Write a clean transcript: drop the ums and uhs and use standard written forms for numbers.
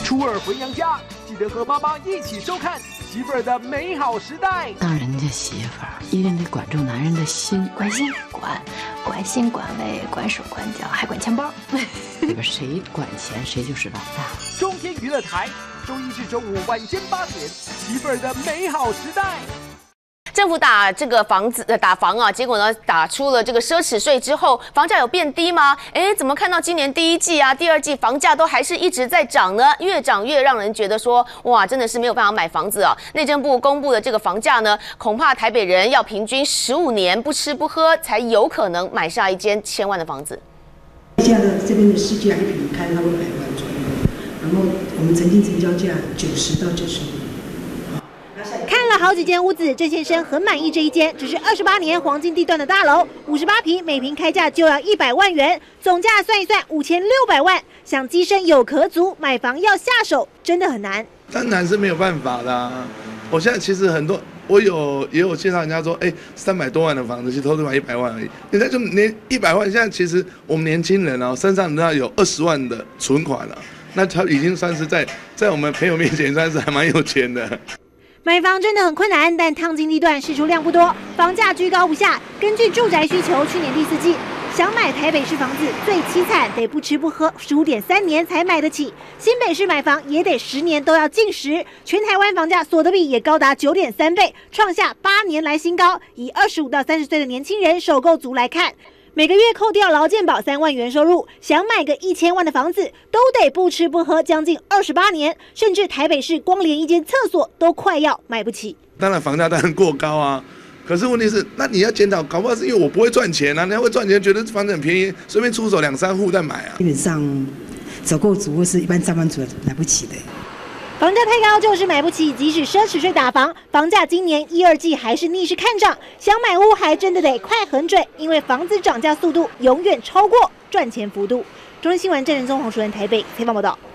初二回娘家，记得和妈妈一起收看媳妇儿的美好时代。 当人家媳妇儿，一定得管住男人的心， 管心管心管胃管手管脚，还管钱包。 里边谁管钱，谁就是老大。 中天娱乐台，周一至周五晚间8点，媳妇儿的美好时代。 政府打这个打房啊，结果呢打出了这个奢侈税之后，房价有变低吗？怎么看到今年第一季啊、第二季房价都还是一直在涨呢？越涨越让人觉得说，哇，真的是没有办法买房子啊！内政部公布的这个房价呢，恐怕台北人要平均15年不吃不喝，才有可能买下一间1000万的房子。 现在这边的市价一平开差不多100万左右，然后我们曾经成交价90到95。 看了好几间屋子，郑先生很满意这一间，只是28年黄金地段的大楼，58坪，每坪开价就要100万元，总价算一算5600万。想跻身有壳族，买房要下手真的很难。 当然是没有办法的啊。我现在其实很多，我也有介绍人家说，300多万的房子，其实投资买100万而已。现在就连100万，现在其实我们年轻人啊，身上都有20万的存款了，那他已经算是在我们朋友面前算是还蛮有钱的。 买房真的很困难，但烫金地段释出量不多，房价居高不下。根据住宅需求，去年第4季想买台北市房子最凄惨，得不吃不喝15.3年才买得起。新北市买房也得10年都要进10。全台湾房价所得比也高达9.3倍，创下8年来新高。以25到30岁的年轻人首购族来看，每个月扣掉劳健保3万元收入，想买个1000万的房子，都得不吃不喝将近28年，甚至台北市光连一间厕所都快要买不起。 当然房价当然过高啊，可是问题是，那你要检讨，搞不好是因为我不会赚钱啊，你要会赚钱，觉得房子很便宜，随便出手2、3户再买啊。 基本上，首购族或是一般上班族买不起的。 房价太高就是买不起，即使奢侈税打房，房价今年1、2季还是逆势看涨。想买屋还真的得快很准，因为房子涨价速度永远超过赚钱幅度。中天新闻郑仁宗、洪淑仁台北采访报道。